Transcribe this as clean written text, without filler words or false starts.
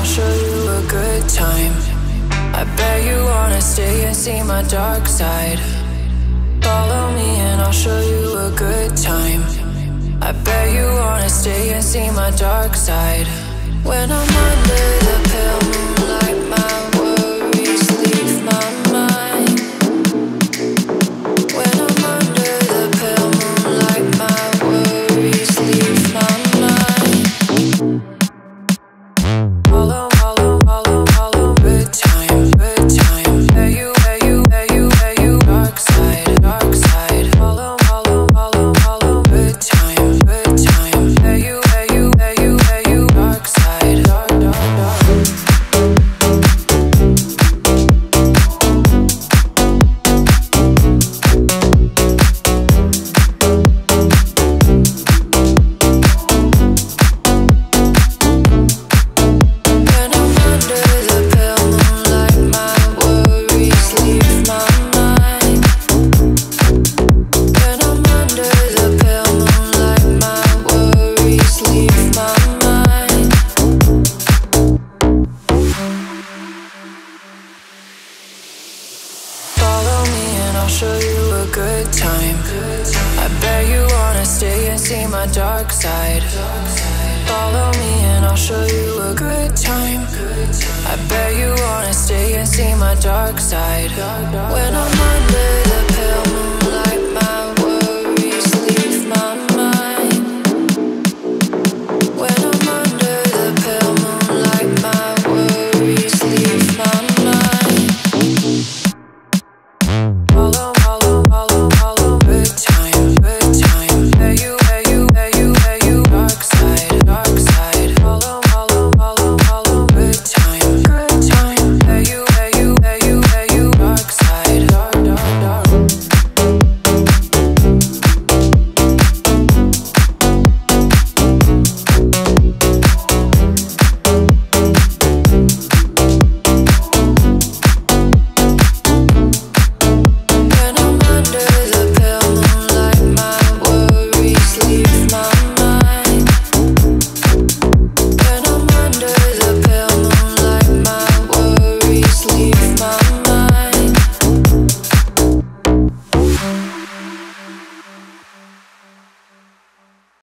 I'll show you a good time. I bet you wanna stay and see my dark side. Follow me and I'll show you a good time. I bet you wanna stay and see my dark side. When I'm under the pale moonlight, my worries leave my mind. When I'm under the pale moonlight, my worries leave my mind. Follow, follow, follow, follow, good time, good time. Where you, where you, where you, where you, dark side, dark side. Follow, follow, follow, follow, good time, good time. Where you, where you, where you, where you, dark side, dark, dark, dark. When I'm under the pale moonlight, my worries leave my mind. When I'm under the pale moonlight, my worries leave my mind. Follow me and I'll show you a good time. I bet you wanna stay and see my dark side. Follow me and I'll show you a good time. I bet you wanna stay and see my dark side. When I'm under the pale moon